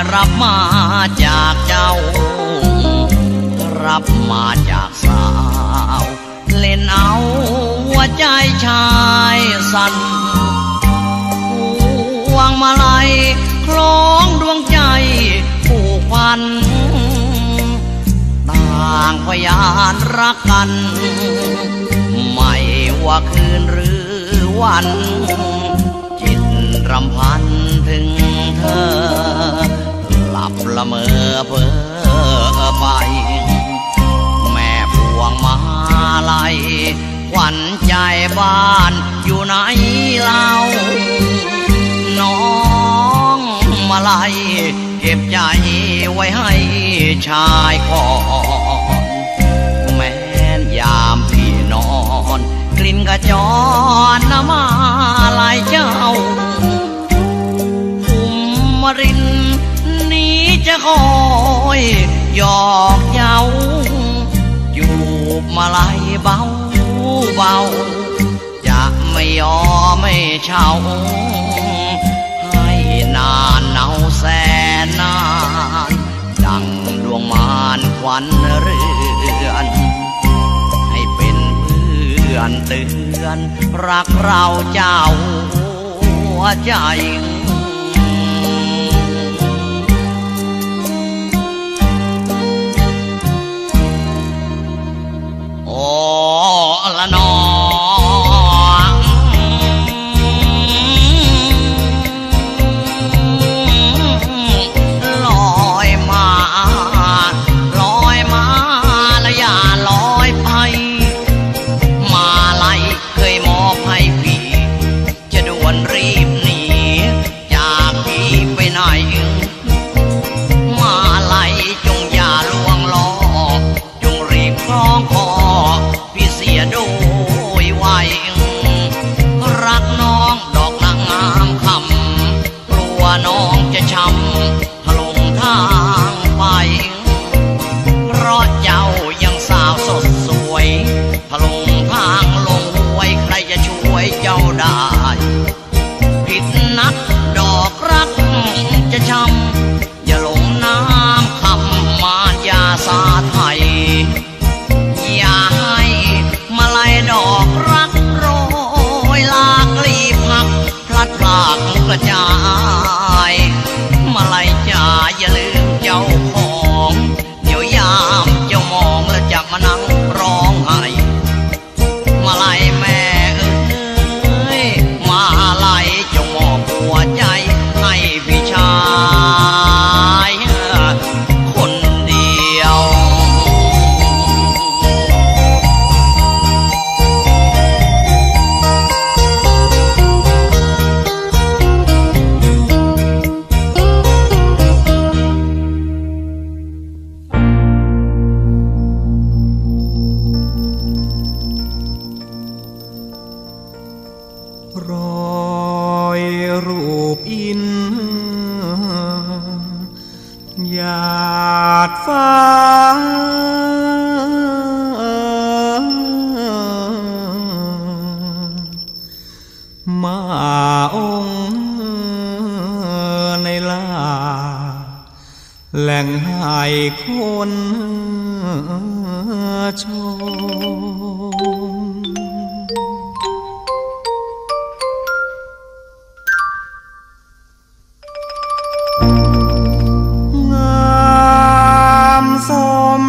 รับมาจากเจ้ารับมาจากสาวเล่นเอาหัวใจชายสั่นห่วงมาลัยคล้องดวงใจผูกพันต่างพยานรักกันไม่ว่าคืนหรือวันจิตรำพันถึงเธอหลับละเมอเพ้อไปแม่พวงมาลัยขวัญใจบ้านอยู่ไหนเล่าน้องมาลัยเก็บใจไว้ให้ชายก่อนแม้นยามพี่นอนกลิ่นกระจรน้ำมาลัยเจ้าภูมิรินนี้จะคอยหยอกเย้าอยู่มาลัยเบาเบาจะไม่ยอมไม่เช่าให้นานเนาแสนนานดังดวงมารควันเรือนให้เป็นเพื่อนเตือนรักเราเจ้าหัวใจโอ้ละน้องลอยมาและอย่าลอยไปมาลัยเคยมอบให้พี่จะด่วนรีบหนีจากพี่ไปไหนมาลัยจงอย่าลวงล้อจงรีบคล้องคอพี่เสียโดยไวรักน้องดอกนางงามคำกลัวน้องจะช้ำพลงทางไปเพราะเจ้ายังสาวสดสวยพลงทางลงหวยใครจะช่วยเจ้าได้ผิดนักดอกรักจะช้ำอย่าหลงน้ำคำมารยาสาไทยอย่าให้มาลัยดอกรักโรยลากลีพักพลัดพรากกระจายมาลัยจ๋าอย่าลืมเจ้าของเดี๋ยวยามเจ้ามองแล้วจะมานั่งร้องไห้มาลัยแม่เอ้ยมาลัยจงมอบหัวใจให้พี่ชายคนเดียวรอยรูปอินหยาดฟ้ามาองค์ในลาแหล่งให้คนชมงามสม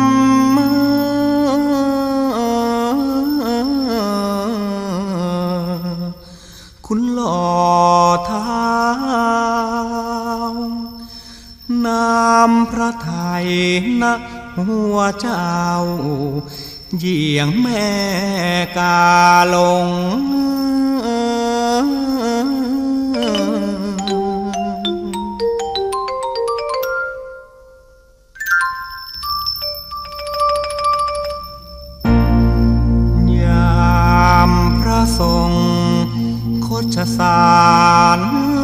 คุณหล่อเท้านามพระไทยนะหัวเจ้าเยี่ยงแม่กาลงยามพระทรงโคชสาร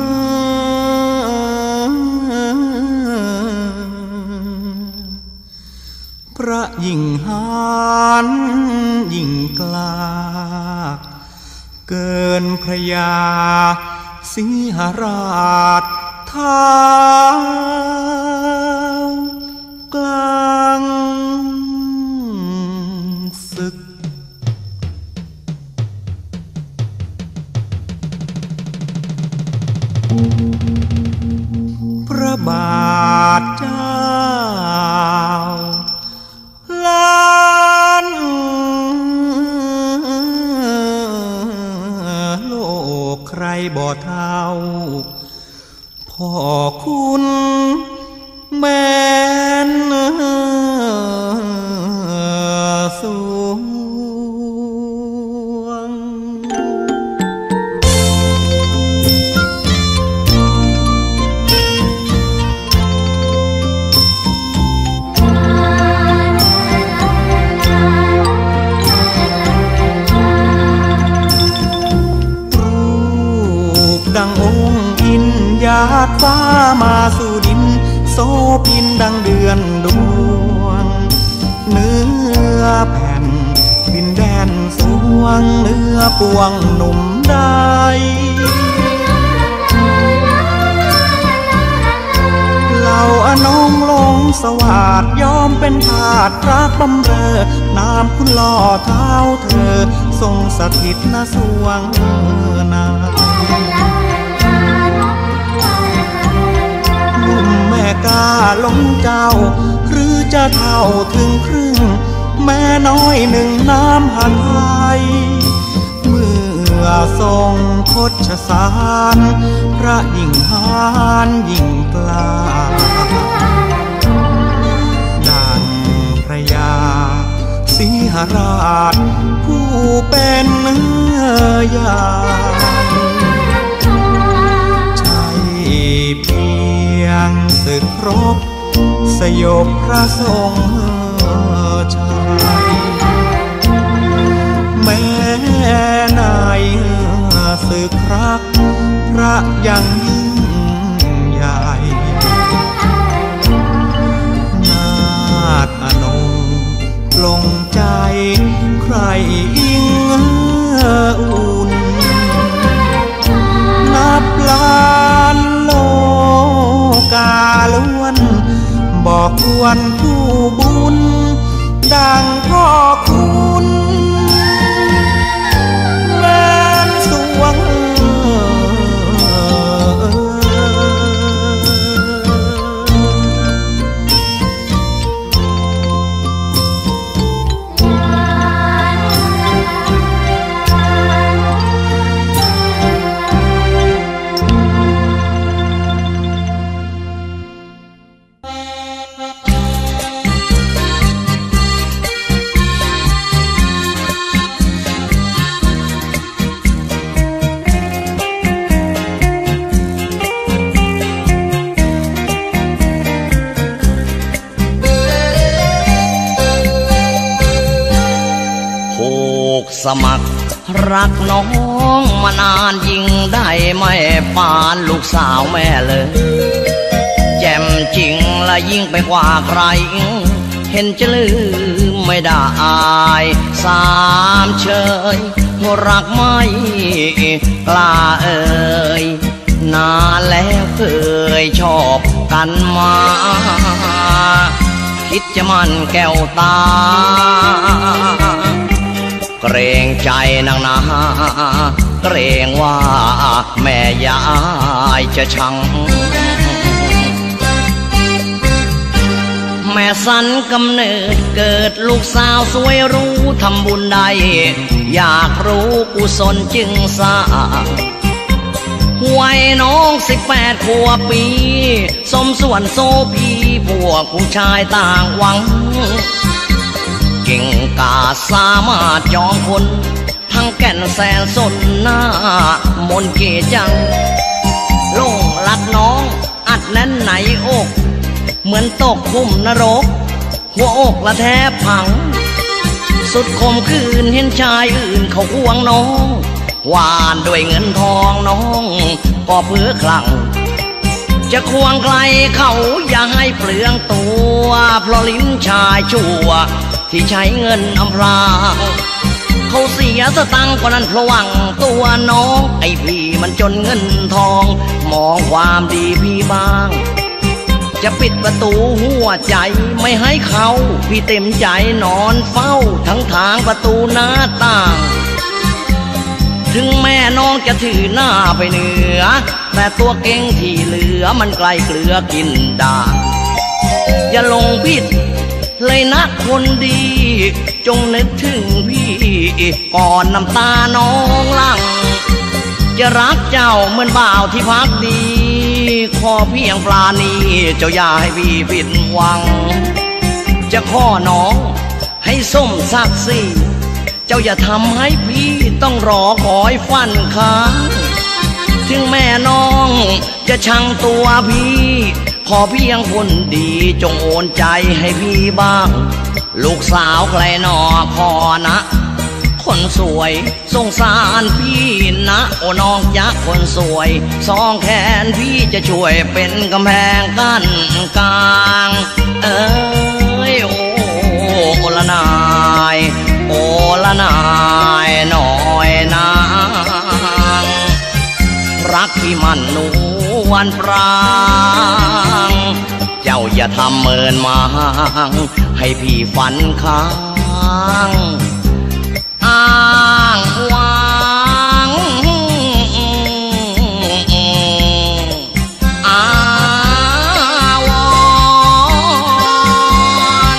พระยิ่งหานยิ่งกล้าเกินพระยาสิงหราชเท้ากลางศึกพระบาทเจ้าล้านโลกใครบ่เท่าพ่อคุณแม่นสวงดังองค์อินหยาดฟ้ามาสู่ดินโสพินดังเดือนดวงเนื้อแผ่นดินแดนสวงเนื้อปวงหนุ่มได้เหล่าอนงลงสวัสดยอมเป็นทาสรักบำเรอนามคุณหล่อเท้าเธอทรงสถิตณสวงนาแม่กาลงเจ้าหรือจะเท่าถึงครึ่งแม่น้อยหนึ่งน้ำหันไทยเมื่อทรงคชสารพระยิ่งหานยิ่งกล้าดังพระยาสิงหราชผู้เป็นเนื้อใหญ่เพียงศึกรบสยบพระทรงชัยแม้ในศึกรักพระยังยิ่งใหญ่นาฏอนงปลงใจใครอิงอุ่นนับล้านโลกาล้วนบอกควรผู้บุญดังพ่อคุณแม่นสวงสมัครรักน้องมานานยิ่งได้ไม่ปานลูกสาวแม่เลยแจ่มจริงและยิ่งไปกว่าใครเห็นจะลืมไม่ได้สามเชยรักไม่กล้าเอ่ยนานแล้วเคยชอบกันมาคิดจะมั่นแก้วตาเกรงใจนางนาเกรงว่าแม่ยายจะชังแม่สันกำเนิดเกิดลูกสาวสวยรู้ทำบุญใดอยากรู้กุศลจึงสร้างวัยน้อง18 ขวบปีสมส่วนโซพีพวกผู้ชายต่างหวังเก่งกาจสามารถจองคนทั้งแก่นแสนสนหน้ามนเกจังลงรักน้องอัดแน่นในอกเหมือนตกพุ่มนรกหัวอกละแทบพังสุดคมคืนเห็นชายอื่นเขาควงน้องหวานด้วยเงินทองน้องก็เพื่อคลั่งจะควงใครเขาอย่าให้เปลืองตัวเพราะลิ้นชายชั่วที่ใช้เงินอำพรางเขาเสียสตังค์ก็นั้นเพราะหวังตัวน้องไอ้พี่มันจนเงินทองมองความดีพี่บ้างจะปิดประตูหัวใจไม่ให้เขาพี่เต็มใจนอนเฝ้าทั้งทางประตูหน้าต่างถึงแม่น้องจะถือหน้าไปเหนือแต่ตัวเก่งที่เหลือมันไกลเกลือกินด่างอย่าลงผิดเลยนะคนดีจงนึกถึงพี่ก่อนน้ำตาน้องหลั่งจะรักเจ้าเหมือนบ่าวที่พักดีขอเพียงปราณีเจ้าอย่าให้พี่ผิดหวังจะขอน้องให้ส้มศักดิ์ศรีเจ้าอย่าทำให้พี่ต้องรอคอยฟันค้างถึงแม่น้องจะชังตัวพี่ขอเพียงคนดีจงโอนใจให้พี่บ้างลูกสาวใครหนอขอนะคนสวยสงสารพี่นะโอ้น้องยักษ์คนสวยสองแขนพี่จะช่วยเป็นกำแพงกั้นกลางเอ้ยโอ้ละนายโอ้ละนายหน่อยนางรักพี่มันนวลปรางเจ้าอย่าทำเมินมางให้พี่ฝันค้างอ้างวางอาวร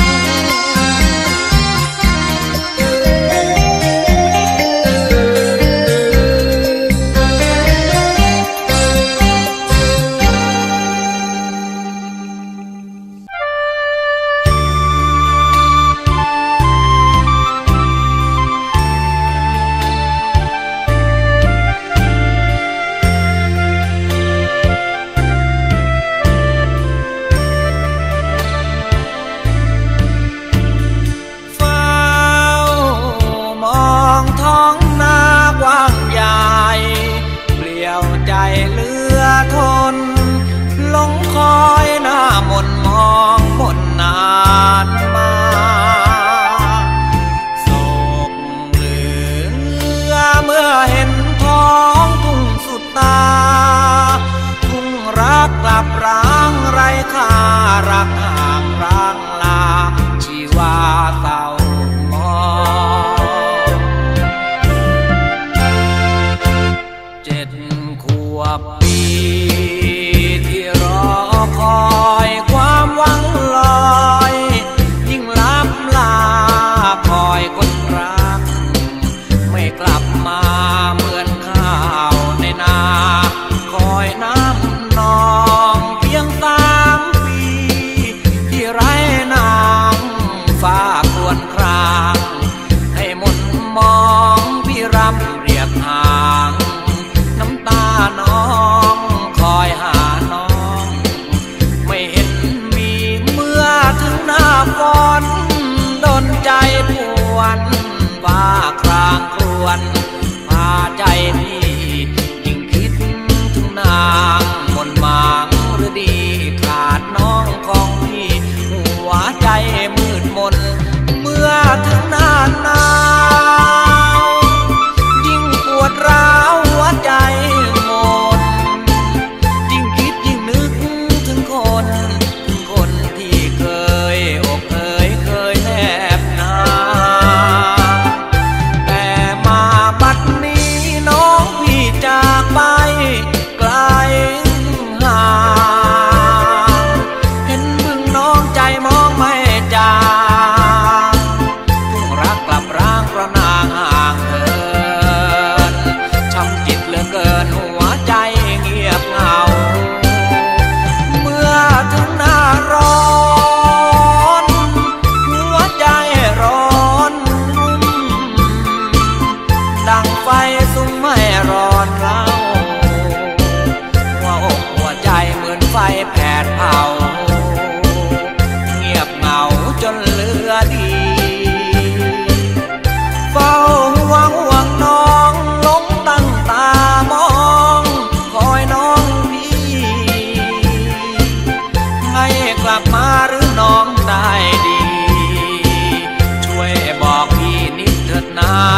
พาใจพี่ยิ่งคิดถึงนางมนมางหรือดีขาดน้องของพี่หัวใจมืดมนเมื่อถึงหน้าหนาวยิ่งปวดร้าวหัวใจหมดยิ่งคิดยิ่งนึกถึงคนที่เคยอกเคยแนบนาไปไกลห่างเห็นบึงน้องใจมองไม่จางทุ่งรักกลับร้างเพราะนางห่างเหินช้ำจิตเหลือเกินหัวใจเงียบเหงาเมื่อถึงหน้าร้อนหัวใจร้อนดังไฟสุมไม่ร้อนเราไฟแผดเผาเงียบเหงาจนเหลือดีเฝ้าหวังน้องหลงตั้งตามองคอยน้องพี่ให้กลับมาหรือน้องได้ดีช่วยบอกพี่นิดเถิดนา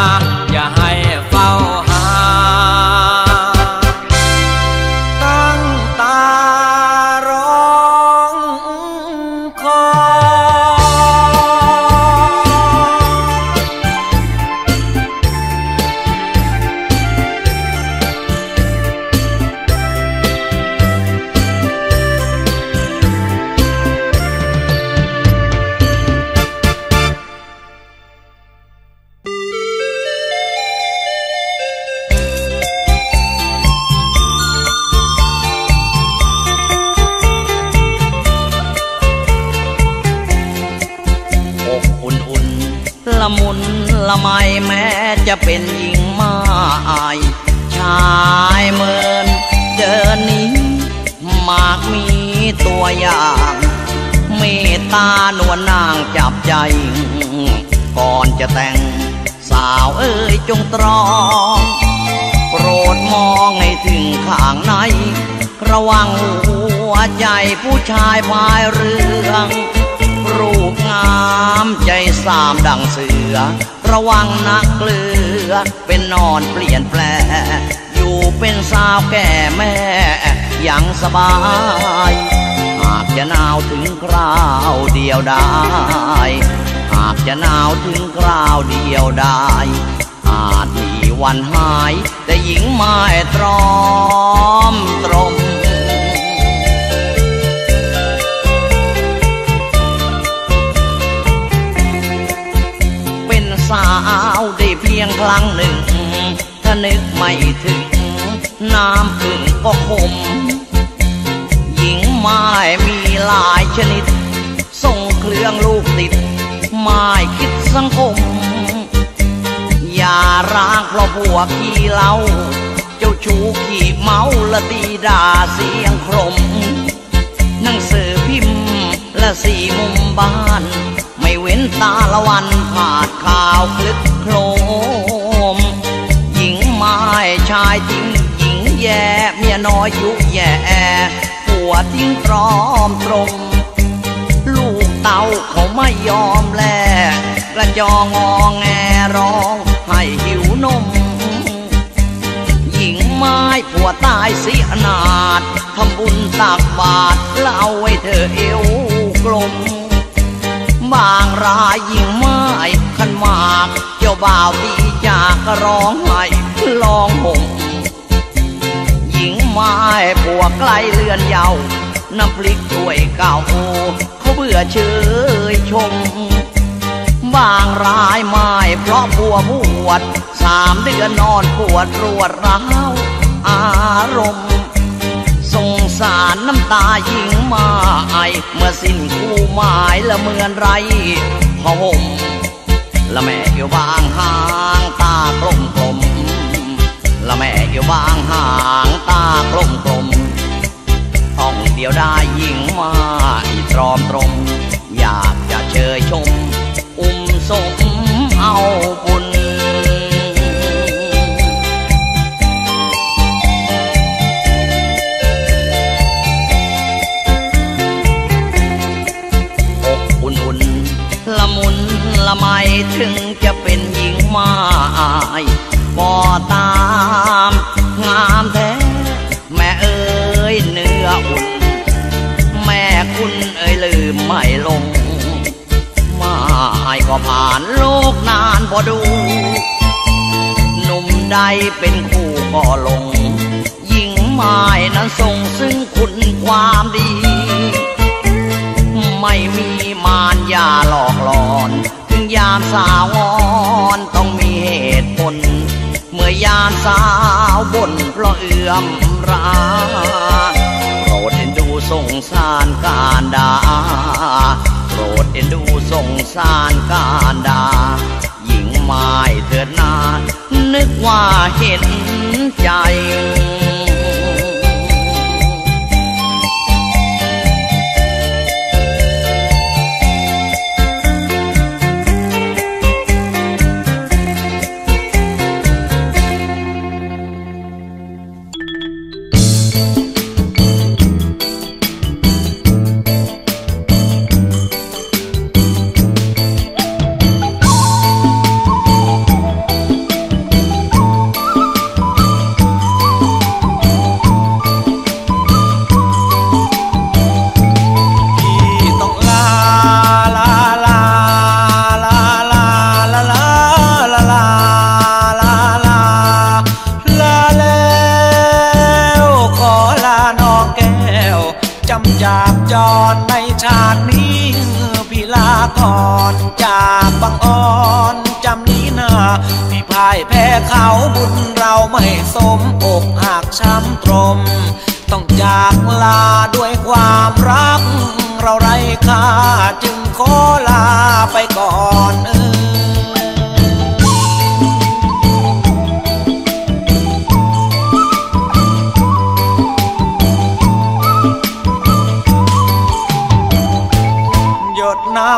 ละมุนละไมแม้จะเป็นหญิงไม้ชายเมินเดินนี้มากมีตัวอย่างเมตตานวลนางจับใจก่อนจะแต่งสาวเอ้ยจงตรองโปรดมองให้ถึงข้างในระวังหัวใจผู้ชายพายเรือรูปงามใจสามดังเสือระวังนักเกลือเป็นนอนเปลี่ยนแปลอยู่เป็นสาวแก่แม่ยังสบายหากจะหนาวถึงคราวเดียวได้หากจะหนาวถึงคราวเดียวได้อาจมีวันหายแต่หญิงไม่ตรอมตรมเป็นสาวได้เพียงครั้งหนึ่งถ้านึกไม่ถึงน้ำพึ่งก็ขมหญิงไม้มีหลายชนิดส่งเครื่องลูกติดไม้คิดสังคมอย่าร้างเพราะพวกขี้เหล้าเจ้าชู้ขี้เมาและตีด่าเสียงครมหนังสือพิมพ์และสี่มุมบ้านไม่เว้นตาละวันผ่านข่าวคลึกโครมหญิงไม้ชายทิ้งหญิงแย่เมียน้อยยุแย่ผัวทิ้งตรอมตรงลูกเต่าเขาไม่ยอมแลกระจองงอแงร้องให้หิวนมหญิงไม้ผัวตายเสียนาดทำบุญตักบาตรเล่าไว้เธอเอวกลมบางรายหญิงไม้ขันหมากเจ้าบ่าวตีจากก็ร้องไห้ร้องห่มหญิงไม้ผัวใกล้เลือนเยาว์น้ำพริกถ้วยเก่าเขาเบื่อเชยชมบางรายไม่เพราะผัวบวช3 เดือนนอนปวดรวดร้าวอารมณ์สงสารน้ำตาหญิงไม้เมื่อสิ้นคู่หมายละเหมือนไรพะห่มละแม่อยู่บางห่างตากลมกลมละแม่อยู่บางห่างตากลมกลมต้องเดียวได้หญิงไม้ตรอมตรมอยากจะเชยชมสมเอาบุญอกอุ่นๆละมุนละไมถึงจะเป็นหญิงไม้ก็ตามงามแท้แม่เอ๋ยเนื้ออุ่นแม่คุณเอ๋ยลืมไม่ลงก็ผ่านโลกนานพอดูหนุ่มใดเป็นคู่ก็ลงหญิงไม้นั้นทรงซึ่งคุณความดีไม่มีมารยาหลอกหลอนถึงยามสาวงอนต้องมีเหตุผลเมื่อยามสาวบ่นเพราะเอื้อมราโปรดเอ็นดูสงสารการด่าโปรดเอ็นดูสงสารการด่าหญิงไม้เถิดนานึกว่าเห็นใจจากจรในชาตินี้พี่ลาก่อนจากบังอ่อนจำนี้นาพี่พ่ายแพ้เขาบุญเราไม่สมอกหักช้ำตรมต้องจากลาด้วยความรักเราไร้ค่าจึงขอลาไปก่อน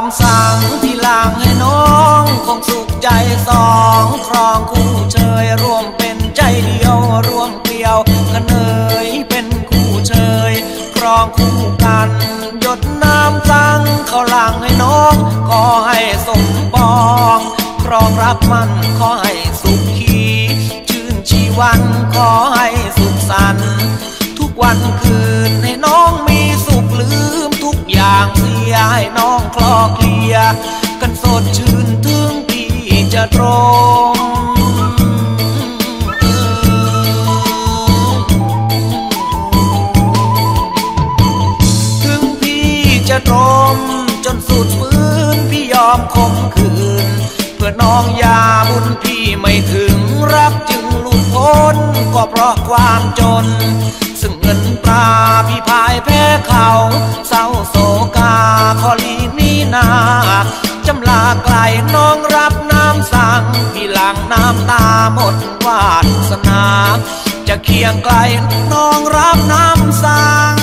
ำสั่งที่หลังให้น้องคงสุขใจสองครองคู่เชยร่วมเป็นใจเดียวร่วมเกลียวกันเอ่ยเป็นคู่เชยครองคู่กันหยดน้ำสั่งเขาหลังให้น้องขอให้สมปองครองรักมันขอให้สุขีชื่นชีวันขอให้สุขสันต์ทุกวันคืนให้น้องมีสุขลืมทุกอย่างเสียให้น้องคลอเคลียกันสดชื่นถึงพี่จะตรงถึงพี่จะตรมจนสุดฟื้นพี่ยอมคมคืนเพื่อน้องยาบุญพี่ไม่ถึงรักจึงหลุดพ้นก็เพราะความจนซึ่งเงินตราพี่พายแพ้เขาเศร้าโศกาขอลีนี้นาจำลาไกลน้องรับน้ำสั่งพี่หลังน้ำตาหมดวาสนาจะเคียงไกลน้องรับน้ำสั่ง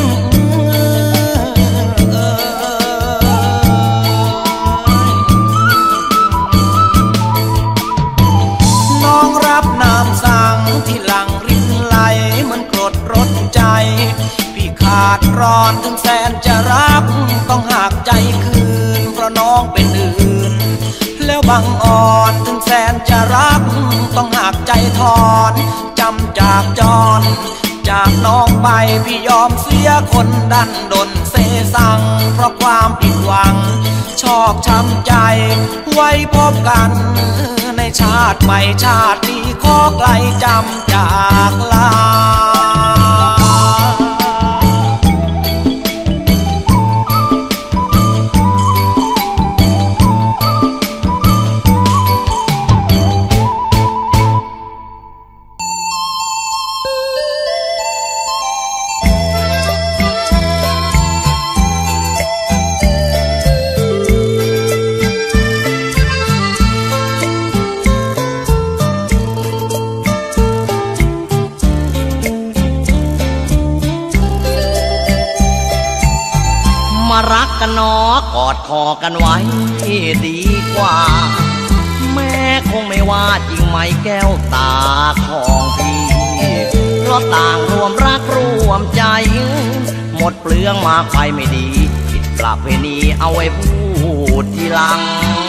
น้องรับน้ำสั่งที่หลังรินไหลเหมือนกรดรดใจพี่ขาดร้อนถึงแสนจะรักต้องหักใจคืนเพราะน้องเป็นอื่นแล้วบังอ่อนถึงแสนจะรักต้องหักใจถอนจำจากจรจากน้องไปพี่ยอมเสียคนดันดนเสสั่งเพราะความผิดหวังชอกช้ำใจไว้พบกันในชาติใหม่ชาตินี้ขอไกลจำจากลารักกันนอกอดคอกันไว้ดีกว่าแม่คงไม่ว่าจริงไหมแก้วตาของพี่เพราะต่างรวมรักรวมใจหมดเปลืองมากไปไม่ดีผิดประเพณีเอาไว้พูดทีหลัง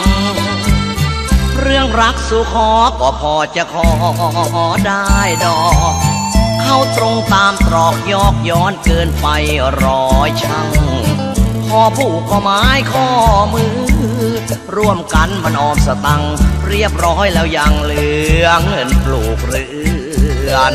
เรื่องรักสู่ขอก็พอจะขอได้ดอกเข้าตรงตามตรอกยอกย้อนเกินไปร้อยช่างขอผูกข้อไม้ข้อมือร่วมกันมันออมสตังเรียบร้อยแล้วยังเหลือเงินปลูกเรือน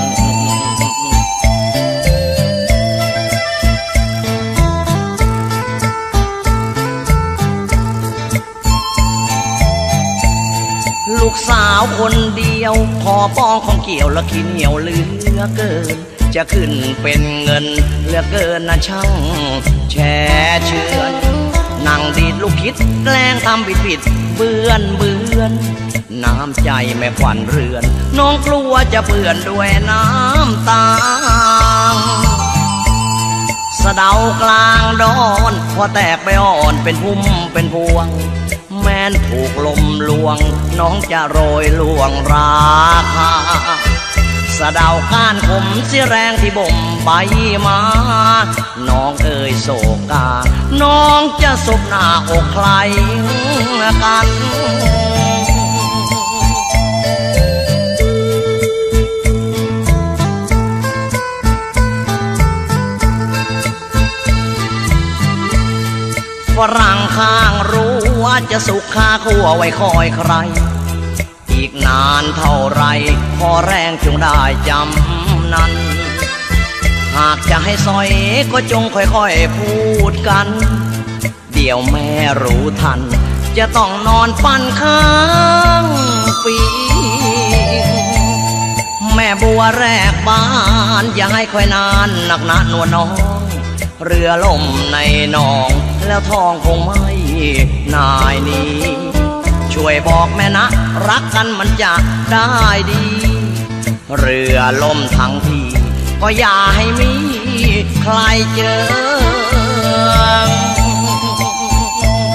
ลูกสาวคนเดียวพอป้องของเกี่ยวและขี้เหนียวเหลือเกินจะขึ้นเป็นเงินเหลือเกินนะช่างแช่เชือนนั่งดีดลูกคิดแกล้งทำผิดเบือนน้ำใจแม่ขวัญเรือนน้องกลัวจะเปื้อนด้วยน้ำตาสะเดากลางดอนพอแตกไปอ่อนเป็นพุ่มเป็นพวงแม้นถูกลมลวงน้องจะโรยลวงราคาสะเดาก้านขมเสียแรงที่บ่มใบมาน้องเอ่ยโศกาน้องจะสบหน้าอกใครกันฝรั่งข้างรู้ว่าจะสุขค่าคั่วไว้คอยใครอีกนานเท่าไรพอแรงจงได้จำนั้นหากจะให้ซอยก็จงค่อยๆพูดกันเดี๋ยวแม่รู้ทันจะต้องนอนฟันข้างปีแม่บัวแรกบ้านอย่าให้ค่อยนานหนักหนาหนวลน้องเรือล่มในหนองแล้วทองคงไม่นายนี้ช่วยบอกแม่นะรักกันมันจะได้ดีเรือล่มทั้งทีก็อย่าให้มีใครเจอ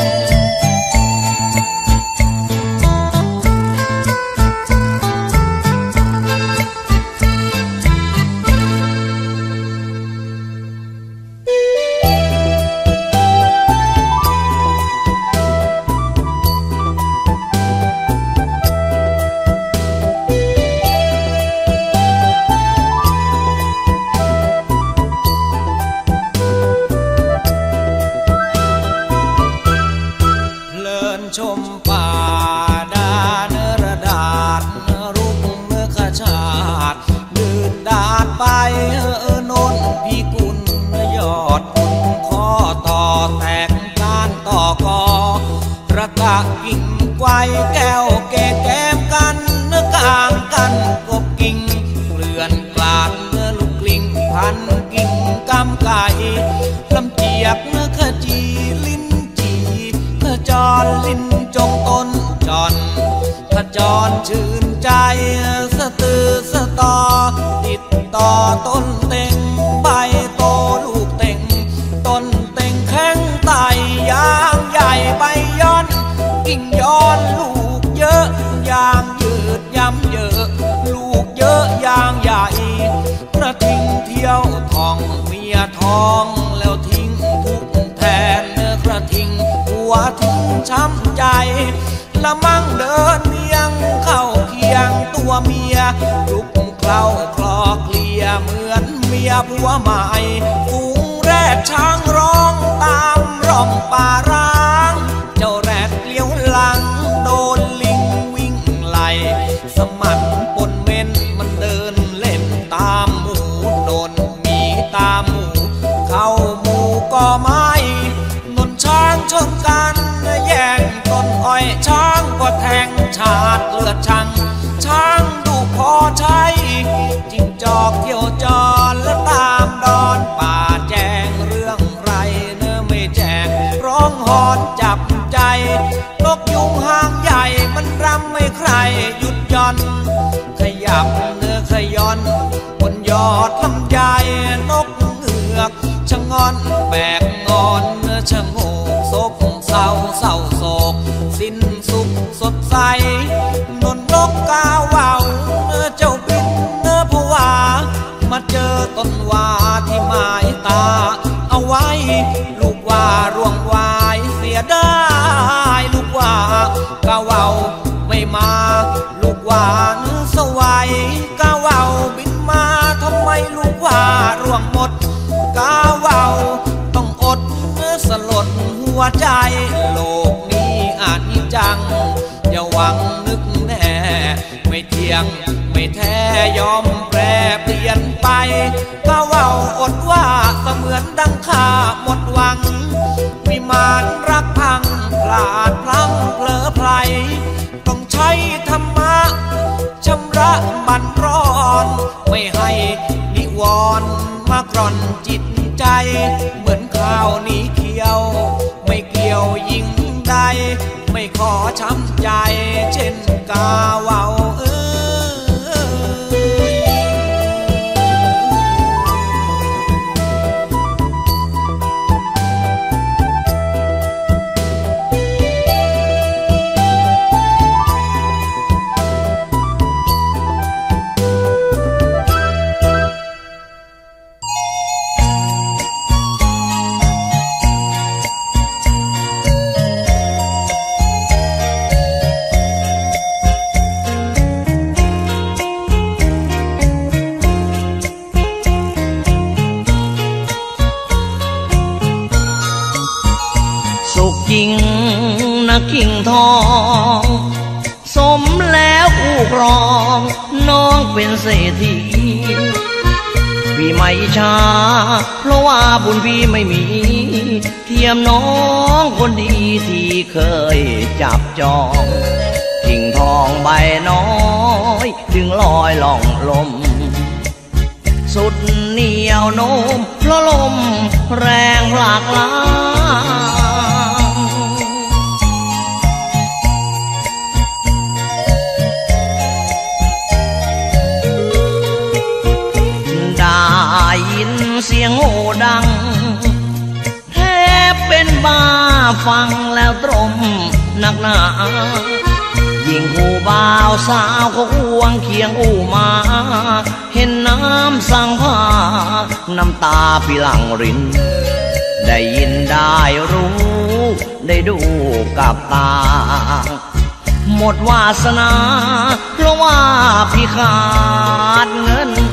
ชมป่าดาเนรดาษรุ่งเมื่อขชาติดืดดาดไปโนนพี่กุลยอดกุลข้อต่อแตกการต่อกอระกะกิ่งไกวแก้วแก่แก้มกันเนื้อกลางกันกบกิ่งเกลื่อนกลาดเนื้อลูกกลิ้งพันกิ่งกำไก่ลำเจียกเนื้อขจีลิ้นจีเนื้อจอนลิ้นจงต้นจอนขจรชื่นใจสะตือสะตอติดต่อต้นเต็งใบโตลูกเต็งต้นเต็งแข็งไตยางใหญ่ใบย้อนกิ่งย้อนลูกเยอะยางยืดย้ำเยอะลูกเยอะยางใหญ่กระทิงเที่ยวทองเมียทองแล้วทิ้งทุกแทนเนื้อกระทิงหัวทิ้งช้ำใจละมั่งเดินเมียงเข้าเคียงตัวเมียลุกเคล้าคลอเคลียเหมือนเมียผัวใหม่ฝูงแรดช้างร้องตามร่องป่าร้างเจ้าแรดเลี้ยวหลังโดนลิงวิ่งไล่สมันปนเม่นมันเดินเล่นตามหมูโดนมีตามหมูเข้าหมูก็ไม่นนช้างชนกันแย่งต้นอ้อยช้างก็แทงชาดเลือดช่างช้างดูพอใช้จิ้งจอกเที่ยวจรและตามดอนป่าแจ้งเรื่องไรเนื้อไม่แจ้งร้องหอนจับใจนกยุงหางใหญ่มันรำไม่ใครหยุดย่อนขยับเนื้อขย้อนบนยอดลำไยนกเงือกชะงอนแบกงอนเนื้อชะโงกศกเศร้าเศร้าโศกสิ้นสุขสดใสนนนกกาว่าวเนื้อเจ้าบินเนื้อผวามาเจอต้นว่าที่หมายตาเอาไว้ลูกว่าร่วงวายเสียได้ลูกว่ากาว่าวไม่มาลูกว่าเนื้อสวัยกาว่าวบินมาทำไมลูกว่าร่วงหมดกาว่าวต้องอดเนื้อสลดหัวใจโลกนี้อาจนิจังอย่าหวังนึกแน่ไม่เที่ยงไม่แท้ยอมแปรเปลี่ยนไปก็เว้าอดว่าเสมือนดังข้าหมดหวังวิมานรักพังพลาดพลั้งเผลอไพรต้องใช้ธรรมะชำระบั่นร้อนไม่ให้นิวรณ์มากร่อนจิตใจเหมือนข้าวหนีเขียวไม่เกี่ยวยิ่งใดไม่ขอช้ำใจเช่นกาว่าวจริงนะกิ่งทองสมแล้วคู่ครองน้องเป็นเศรษฐีพี่ไม่ช้าเพราะว่าบุญพี่ไม่มีเทียมน้องคนดีที่เคยจับจองกิ่งทองใบน้อยจึงลอยล่องลมสุดเหนียวโน้มเพราะลมแรงหลากหลายยินเสียงโห่ดังแทบเป็นบ้าฟังแล้วตรมหนักหนายิ่งผู้บ่าวสาวเขาควงเคียงอู้มาเห็นน้ำสังผ้าน้ำตาพี่หลั่งรินได้ยินได้รู้ได้ดูกับตาหมดวาสนาเพราะว่าพี่ขาดเงิน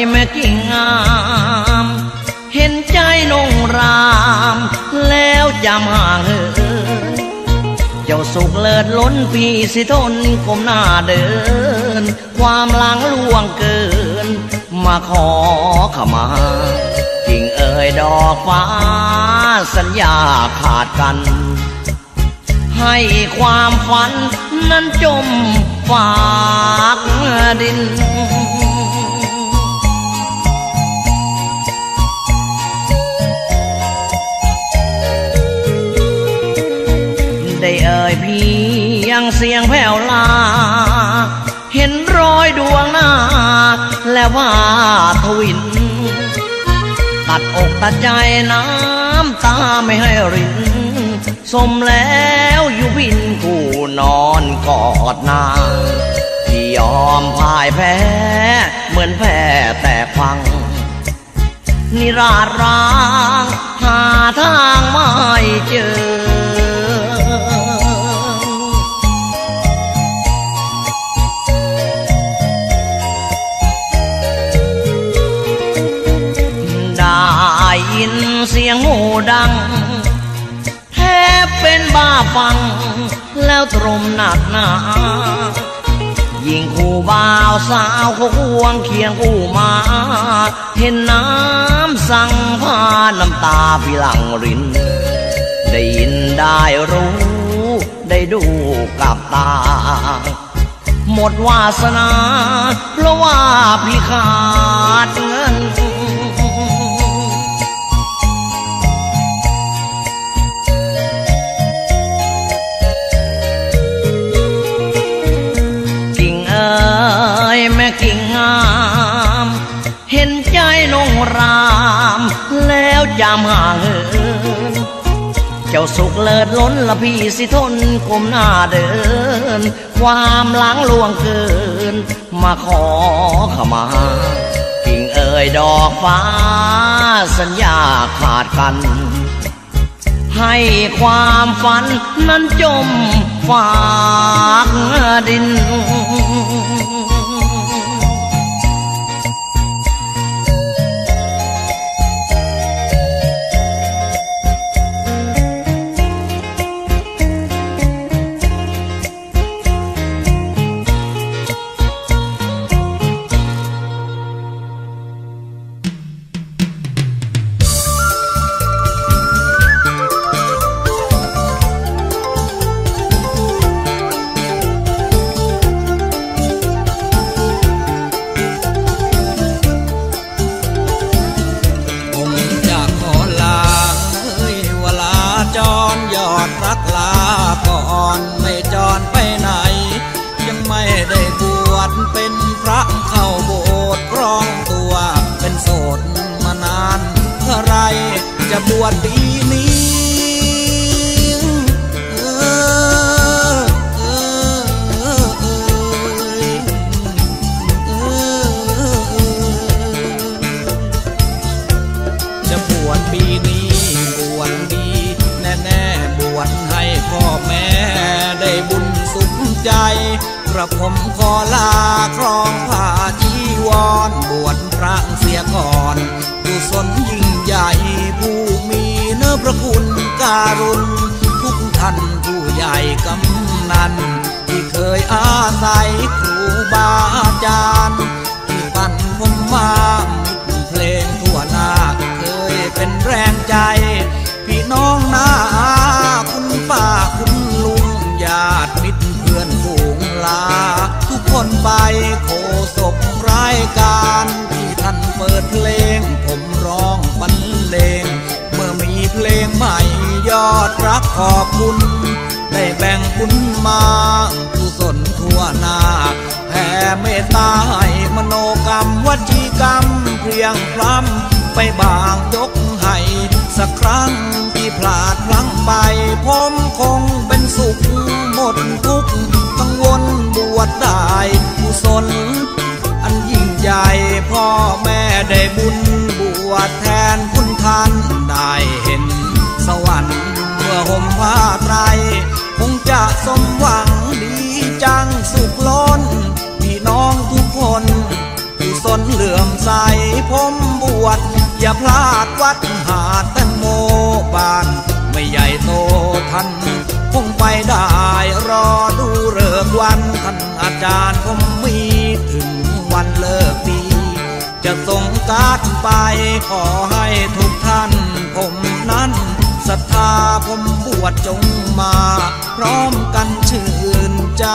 แม่กิ่งงามเห็นใจนงรามแล้วจำห่างเหินเจ้าสุขเลิศล้นพี่สิทนก้มหน้าเดินความหลังล่วงเกินมาขอขมากิ่งเอ่ยดอกฟ้าสัญญาขาดกันให้ความฝันนั้นจมฝากดินได้เอ่ยเพียงเสียงแผ่วลาเห็นรอยดวงหน้าและว่าทวินตัดอกตัดใจน้ำตาไม่ให้รินสมแล้วอยู่วินกูนอนกอดนางที่ยอมพ่ายแพ้เหมือนแพ้แต่ฟังนิราศร้างหาทางไม่เจอได้ยินเสียงหูดังแทบเป็นบ้าฟังแล้วตรมหนักหนายิ่งคู่บ่าวสาวเขาควงเคียงคู่มาเห็นน้ำสั่งพาน้ำตาพี่หลังรินได้ยินได้รู้ได้ดูกับตาหมดวาสนาเพราะว่าพี่ขาดเงินแม่กิ่งงามเห็นใจนงรามแล้วจำห่างเหินเจ้าสุขเลิศล้นละพี่สิทนก้มหน้าเดินความหลังล่วงเกินมาขอขมากิ่งเอ่ยดอกฟ้าสัญญาขาดกันให้ความฝันนั้นจมฝากดินไม่จรไปไหนยังไม่ได้บวชเป็นพระเข้าโบสถ์ครองตัวเป็นโสดมานานเท่าไรจะบวชปีนี้จะบวชปีนี้บวชดีแน่ๆบวชให้พ่อแม่ได้บุญสุขใจกระผมขอลาครองผ้าจีวรบวชพระเสียก่อนกุศลยิ่งใหญ่ผู้มีเนื้อพระคุณการุณทุกท่านผู้ใหญ่กำนันที่เคยอาศัยครูบาอาจารย์ที่ปั่นผมมาเพลงทั่วหน้าเคยเป็นแรงใจพี่น้องนาคุณป้าคุณลุงญาติมิตรเพื่อนฝูงลาทุกคนไปโคศกรายการที่ท่านเปิดเพลงผมร้องบรรเลงเมื่อมีเพลงใหม่ยอดรักขอบคุณได้แบ่งบุญมากุศลทั่วหน้าแผ่เมตตาให้มโนกรรมวจีกรรมเพรียงพล้ำไปบางยกให้สักครั้งที่พลาดพลั้งไปผมคงเป็นสุขหมดทุกกังวลบวชได้กุศลอันยิ่งใหญ่พ่อแม่ได้บุญบวชแทนคุณท่านได้เห็นสวรรค์เมื่อห่มผ้าไตรคงจะสมหวังดีจังสุขล้นพี่น้องทุกคนกุศลเหลืองมใสผมบวชอย่าพลาดวัดหาดแตงโมบานไม่ใหญ่โตท่านคงไปได้รอดูฤกษ์วันท่านอาจารย์ผมมีถึงวันเลิกดีจะส่งการ์ดไปขอให้ทุกท่านผมนั้นศรัทธาผมบวชจงมาพร้อมกันชื่นใจ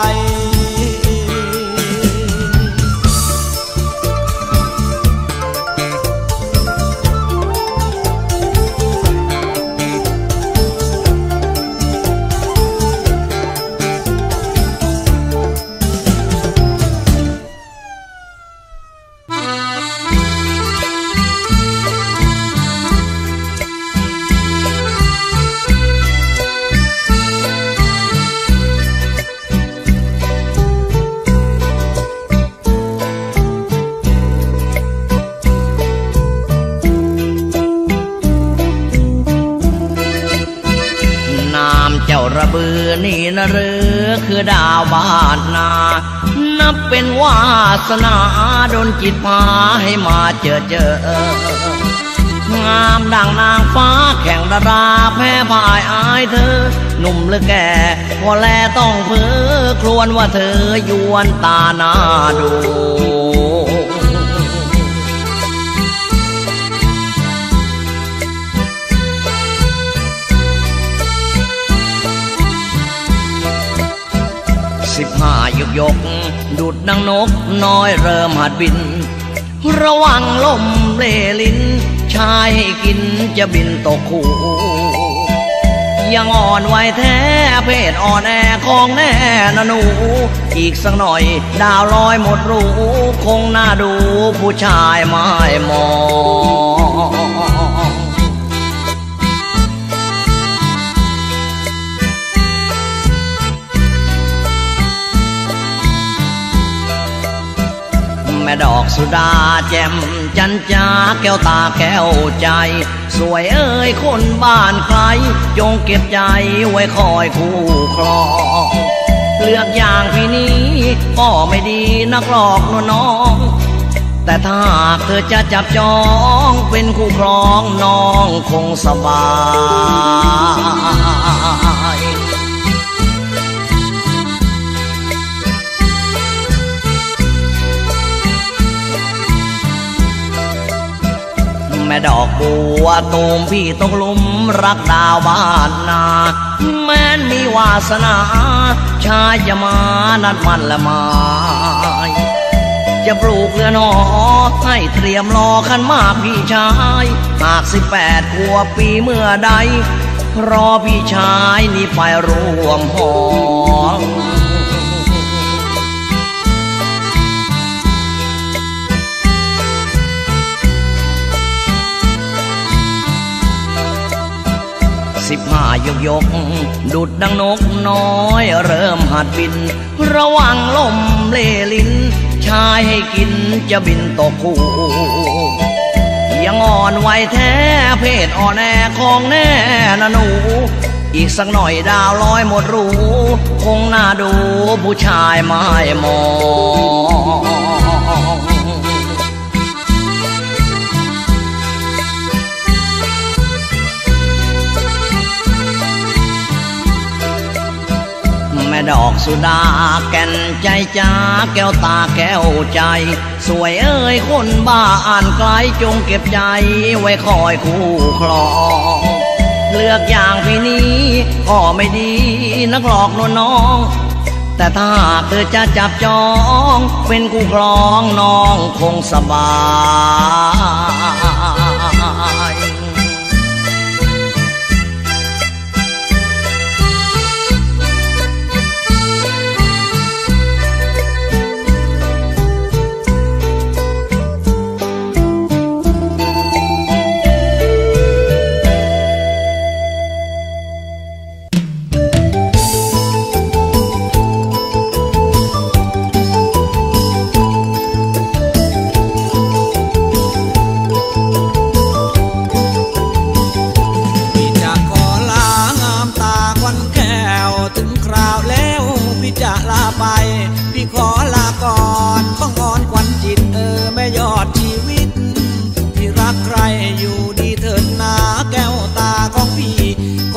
ระเบือนี่นะหรือคือดาวบ้านนานับเป็นวาสนาดลจิตพาให้มาเจองามดังนางฟ้าแข่งดาราแพ้พ่ายอายเธอหนุ่มหรือแก่พอแลต้องเพ้อครวญว่าเธอยวนตาหน้าดู15 ยกดุดดังนกน้อยเริ่มหัดบินระวังลมเล่ลิ้นชายให้กินจะบินตกคู่ยังอ่อนไหวแท้เพศอ่อนแอของแน่นะหนูอีกสักหน่อยดาวลอยหมดรู้คงน่าดูผู้ชายไม่มองแม่ดอกสุดาแจ่มจันจ้าแก้วตาแก้วใจสวยเอ้ยคนบ้านใครจงเก็บใจไว้คอยคู่ครองเลือกอย่างพี่นี้ก็ไม่ดีนักหรอกน้องแต่ถ้าเธอจะจับจองเป็นคู่ครองน้องคงสบายแม่ดอกบัวตูมพี่ตกหลุมรักดาวบ้านนาแม้นมีวาสนาชายจะมานัดมันละไม้จะปลูกเรือนหอให้เตรียมรอขันหมากพี่ชายหาก18 ขวบปีเมื่อใดรอพี่ชายนี่ไปร่วมหอ15 ยกดุดดังนกน้อยเริ่มหัดบินระวังลมเล่ลิ้นชายให้กินจะบินตกคู่ยังอ่อนไหวแท้เพศอ่อนแอของแน่นะหนูอีกสักหน่อยดาวลอยหมดรู้คงน่าดูผู้ชายไม่มองแม่ดอกสุดาแก่นใจจ้าแก้วตาแก้วใจสวยเอ้ยคนบ้านไกลจงเก็บใจไว้คอยคู่ครองเลือกอย่างพี่นี้ก็ไม่ดีนักหลอกน้องแต่ถ้าเธอจะจับจองเป็นคู่ครองน้องคงสบาย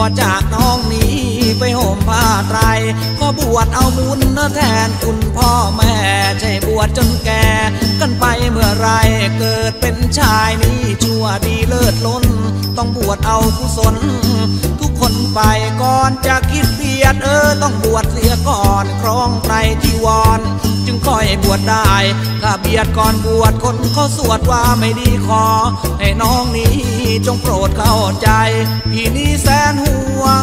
ชจากน้องนี้ไปห่มผ้าไตรก็บวชเอาบุญแทนคุณพ่อแม่ใช่บวชจนแก่กันไปเมื่อไรเกิดเป็นชายนี้ชั่วดีเลิศล้นต้องบวชเอากุศลทุกคนไปก่อนจะคิดเบียดต้องบวชเสียก่อนครองไตรจีวรจึงค่อยบวชได้ถ้าเบียดก่อนบวชคนเขาสวดว่าไม่ดีขอให้น้องนี้จงโปรดเข้าใจพี่นี้แสนห่วง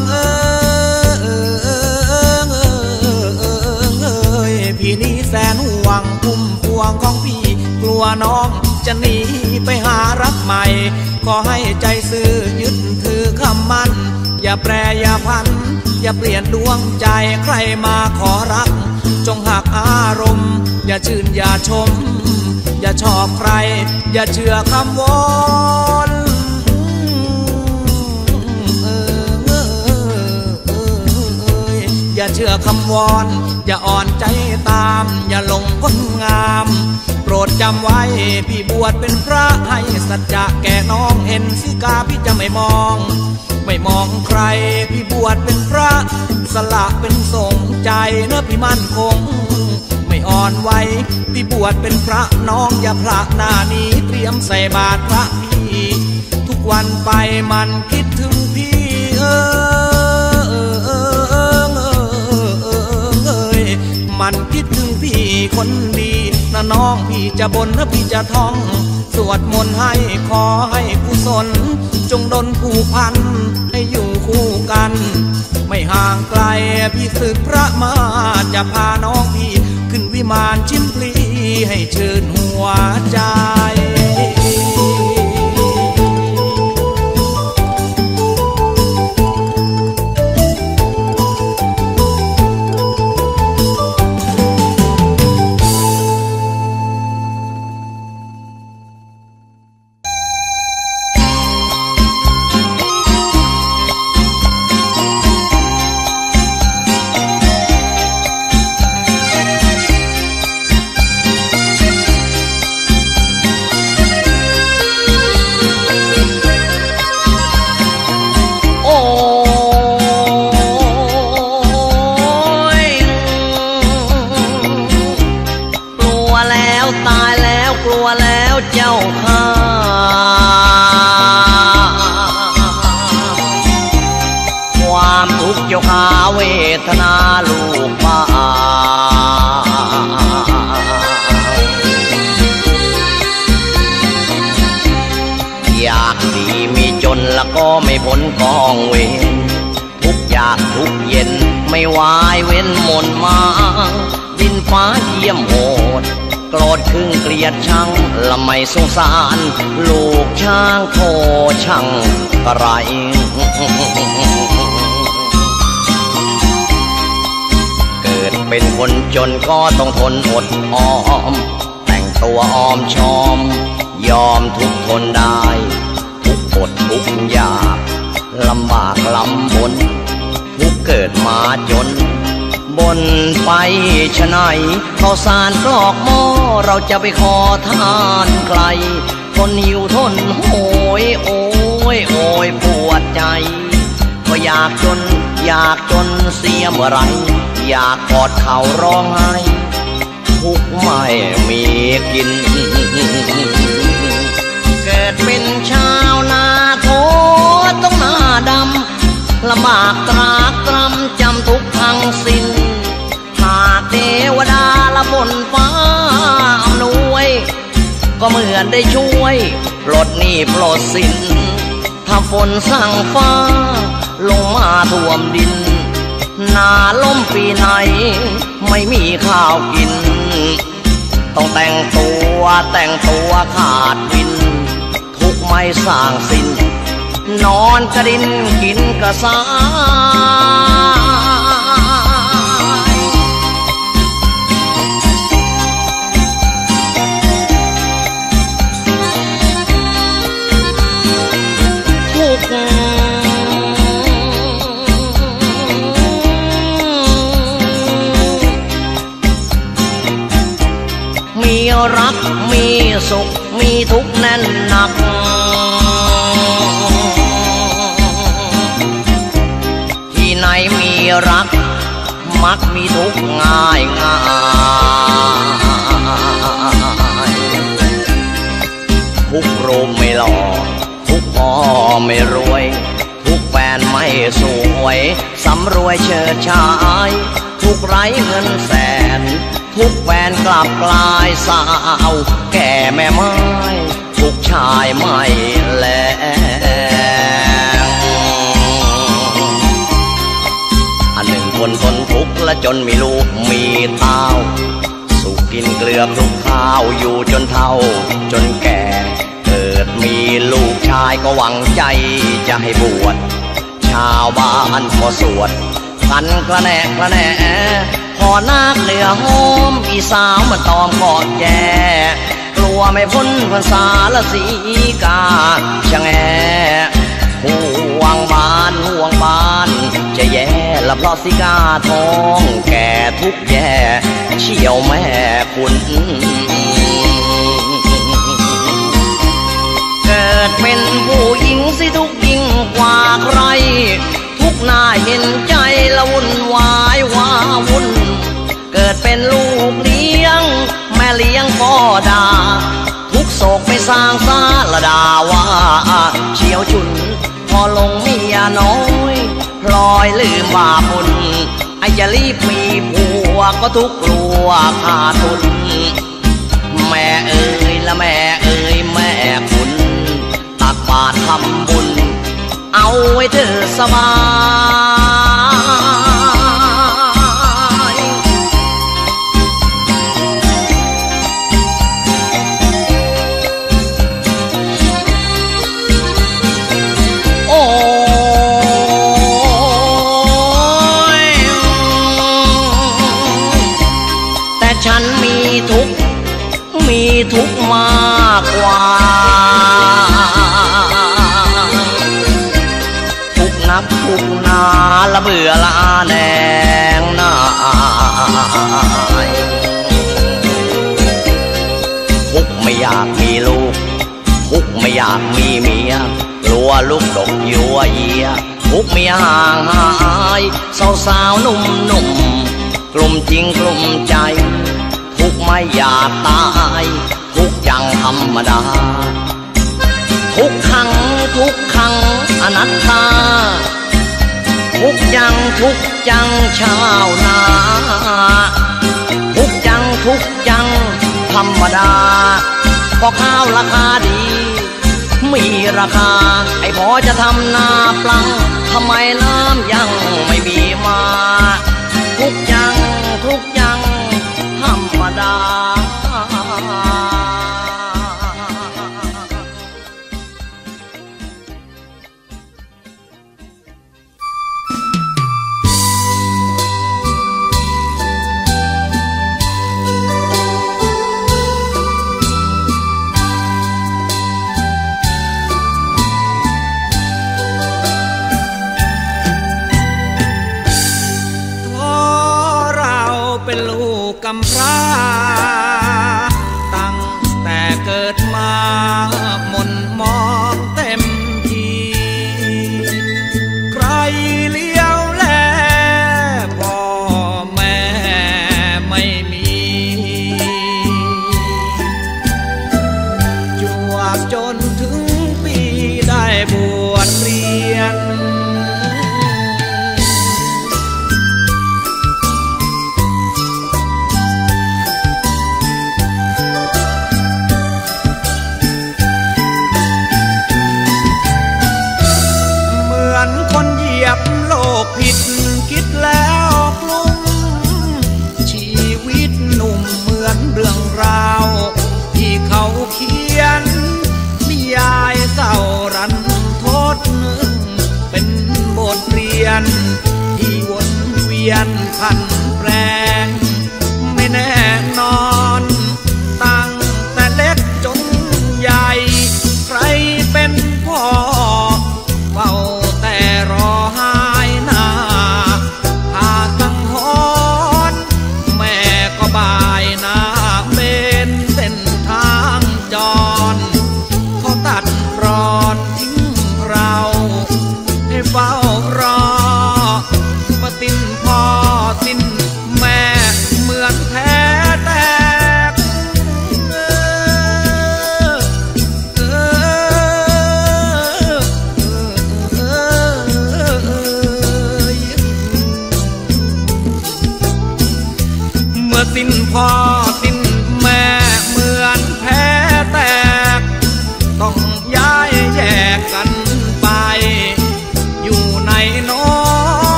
พี่นี้แสนห่วงพุ่มพวงของพี่กลัวน้องจะหนีไปหารักใหม่ขอให้ใจซื่อยึดถือคำมั่นอย่าแปรอย่าพันอย่าเปลี่ยนดวงใจใครมาขอรักจงหักอารมณ์อย่าชื่นอย่าชมอย่าชอบใครอย่าเชื่อคำวอนอย่าเชื่อคำวอนอย่าอ่อนใจตามอย่าหลงคนงามโปรดจำไว้พี่บวชเป็นพระให้สัจจะแก่น้องเห็นสิกาพี่จะไม่มองใครพี่บวชเป็นพระสละเป็นสงฆ์ใจเนื้อพี่มั่นคงไม่อ่อนไหวพี่บวชเป็นพระน้องอย่าพระหน้านี้เตรียมใส่บาตรพระพี่ทุกวันไปมันคิดถึงพี่มันคิดถึงพี่คนดีนะน้องพี่จะบ่นนะพี่จะท่องสวดมนต์ให้ขอให้กุศลจงดลผูกพันให้อยู่คู่กันไม่ห่างไกลพี่ศึกพระมาจะพาน้องพี่ขึ้นวิมานชิมพลีให้ชื่นหัวใจเจ้าข้าความทุกข์เจ้าข้าเวทนาลูกป้าอยากดีมีจนแล้วก็ไม่พ้นกองเวรทุกอยากทุกเย็นไม่วายเว้นมนมาดินฟ้าเยี่ยมโหดโกรธครึ่งเกลียดชังละไม่สงสารลูกช้างโคช่างกระไรเกิดเป็นคนจนก็ต้องทนอดออมแต่งตัวออมชอมยอมทุกทนได้ทุกอดทุกยากลำบากลำบนทุกเกิดมาจนบนไปชะไหนข้าวสารกรอกหม้อเราจะไปขอทานใครคนหิวทนโหยโอยโอยปวดใจก็อยากจนเสียเมื่อไรอยากกอดเขาร้องไห้ทุกไม่มีกินเกิดเป็นชาวนาโถต้องหน้าดำลำบากตรากตรำจำทุกทั้งสิ้นหากเทวดาละบนฟ้าอำนวยก็เหมือนได้ช่วยปลดหนี้ปลดสินถ้าฝนสั่งฟ้าลงมาท่วมดินนาล้มปีไหนไม่มีข้าวกินต้องแต่งตัวขาดวินทุกไม่สร้างสิ้นนอนกระดินกินกระสายทุกมีรักมีสุขมีทุกข์แน่นหนักรักมักมีทุกข์ง่ายทุกรูปไม่หล่อทุกพ่อไม่รวยทุกแฟนไม่สวยสำรวยเฉิดฉายทุกไร้เงินแสนทุกแฟนกลับกลายสาวแก่แม่ไม้ทุกชายไม่แลอันหนึ่งคนทนทุกข์และจนมีลูกมีเต้าสุกกินเกลือคลุกข้าวอยู่จนเฒ่าจนแก่เกิดมีลูกชายก็หวังใจจะให้บวชชาวบ้านก็สวดกันกระแนกกระแนพอนาคเหนือหอมอีสาวมันตอมกอดแกกลัวไม่พ้นพรรษาละสีกาชะแงห่วงบ้านจะแย่ละเพราะสิกาท้องแก่ทุกแย่เชี่ยวแม่คุณเกิดเป็นผู้หญิงสิทุกยิ่งกว่าใครทุกน่าเห็นใจละวุ่นวายว้าวุ่นเกิดเป็นลูกเลี้ยงแม่เลี้ยงก็ด่าทุกโศกไปสร้างซาละด่าว่าเฉียวฉุนพอลงเมียน้อยพลอยลืมบาปบุญไอ้จะรีบมีผัวก็ทุกกลัวขาดทุนแม่เอ๋ยละแม่เอ๋ยแม่คุณตักบาตรทำบุญเอาไว้เธอสบายโอ้ยแต่ฉันมีทุกข์มากกว่าทุกนับทุกนาละเบื่อละแนงนายทุกไม่อยากมีลูกทุกไม่อยากมีเมียกลัวลูกดกยัวเยียทุกไม่ห่างหายสาวๆหนุ่มกลุ่มจริงกลุ่มใจทุกไม่อยากตายทุกอย่างธรรมดาทุกขังอนัตตาทุกอย่างชาวนาทุกอย่างธรรมดาพอข้าวราคาดีมีราคาไอ้พอจะทำนาปลังทำไมน้ำยังไม่มีมาทุกอย่างธรรมดาเป็นลูกกำพร้าตั้งแต่เกิดมาหม่นมองเต็มทีใครเลี้ยวแลพ่อแม่ไม่มีจวบจนถึงปีได้บวชเรียนคนเหยียบโลกผิดคิดแล้วกลุ้มชีวิตหนุ่มเหมือนเรื่องราวที่เขาเขียนนิยายเศร้ารันทดเป็นบทเรียนที่วนเวียนพันแปรไม่แน่นอนตั้งแต่เล็กจนใหญ่ใครเป็นพ่อเฝ้าแต่รอหายหน้าหาสังหรณ์แม่ก็บายหน้าเป็นเส้นทางจรเขาตัดรอนทิ้งเราให้เฝ้ารอมาติน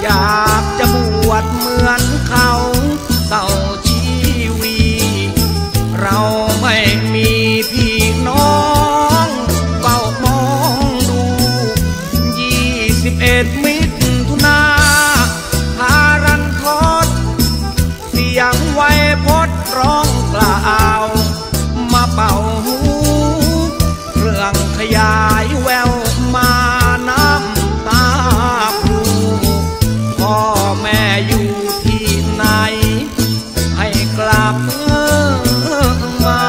อยากจะบวชเหมือนเขาเต่าชีวีเราไม่มีพี่น้องเฝ้ามองดู21 มิถุนาพารันทดเสียงไวยพจน์ร้องกล่าวมาเป่าหูเครื่องขยายแววมาน้ำตาพรูพ่อแม่อยู่ที่ไหนให้กลับมา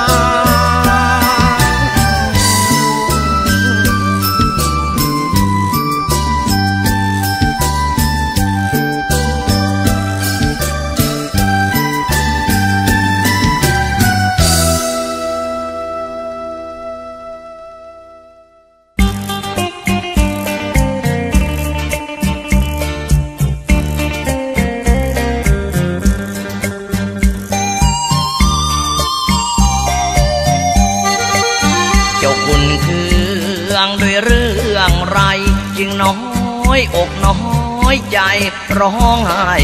ด้วยเรื่องไรจึงน้อยอกน้อยใจร้องไห้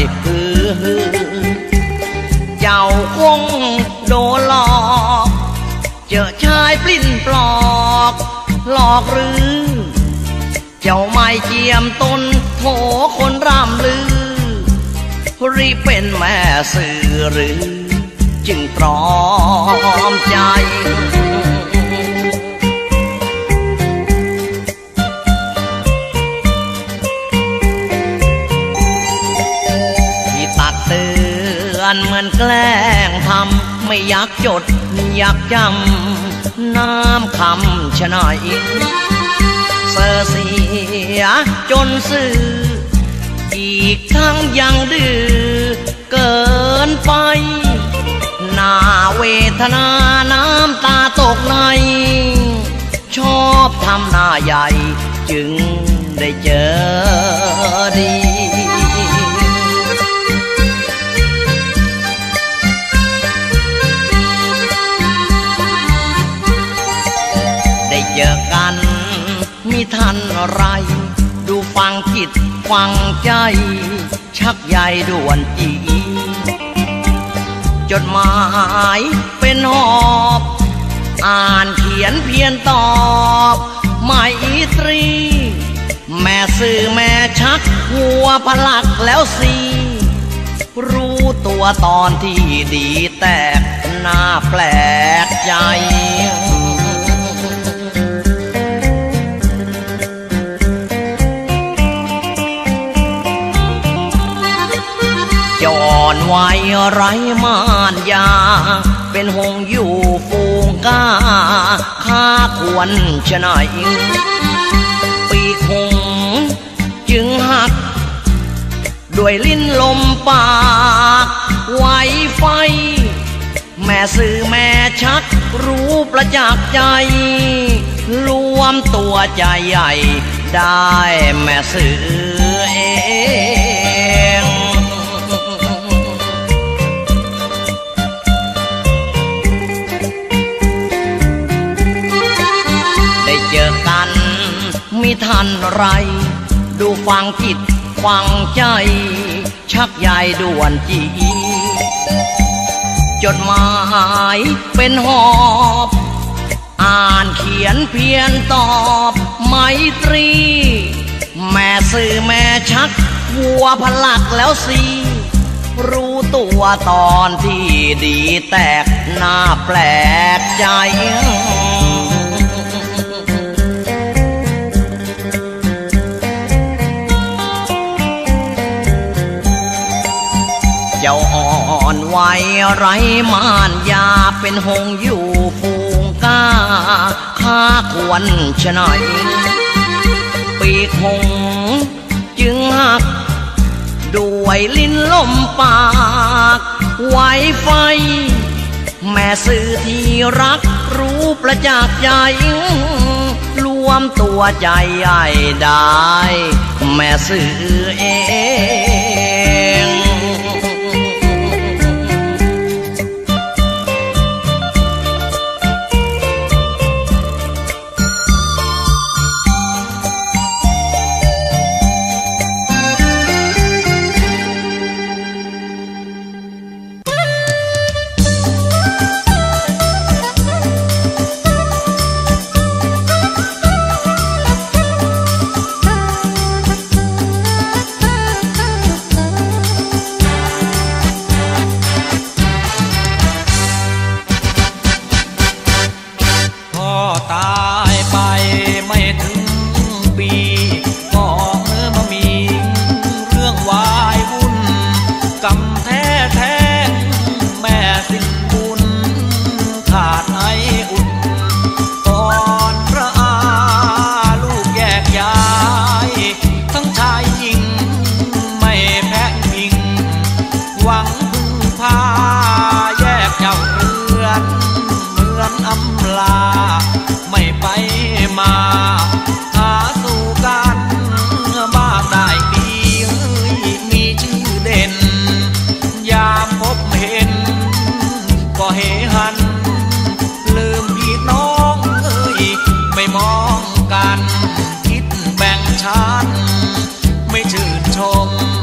เจ้าคงโดนหลอกเจอชายปลิ้นปลอกหลอกหรือเจ้าไม่เจียมตนโถคนร่ำลือรีบเป็นแม่สื่อหรือจึงตรอมใจเหมือนแกล้งทำไม่อยากจดอยากจำน้ำคำชะไหนเสอเสียจนซื่ออีกทั้งยังดื้อเกินไปน่าเวทนาน้ำตาตกในชอบทำหน้าใหญ่จึงได้เจอดีเจอกันมิทันไรดูฟังจิตฟังใจชักใยด่วนจีจดหมายเป็นหอบอ่านเขียนเพียนตอบไม่ตรีแม่สื่อแม่ชักหัวพลักแล้วสิรู้ตัวตอนที่ดีแตกหน้าแปลกใจย้อนไว้ไรมานยาเป็นหงอยู่ฟูงกาข้าควรชะไหนปีกหงจึงหักด้วยลิ้นลมปากไวไฟแม่สื่อแม่ชักรู้ประจักษ์ใจรวมตัวใจใหญ่ได้แม่สื่อเองเจอกันมิทันไรดูฟังจิตฟังใจชักใยด่วนจีจดหมายเป็นหอบอ่านเขียนเพียนตอบไมตรีแม่สื่อแม่ชักวัวพลักแล้วสิรู้ตัวตอนที่ดีแตกหน้าแปลกใจเจ้าอ่อนไหวไร้มานยาเป็นหงอยู่ฟูงกาข้าควรชะไหนปีกหงจึงหักด้วยลิ้นลมปากไวไฟแม่สื่อที่รักรู้ประจักษ์ใจรวมตัวใจใหญ่ได้แม่สื่อเองบ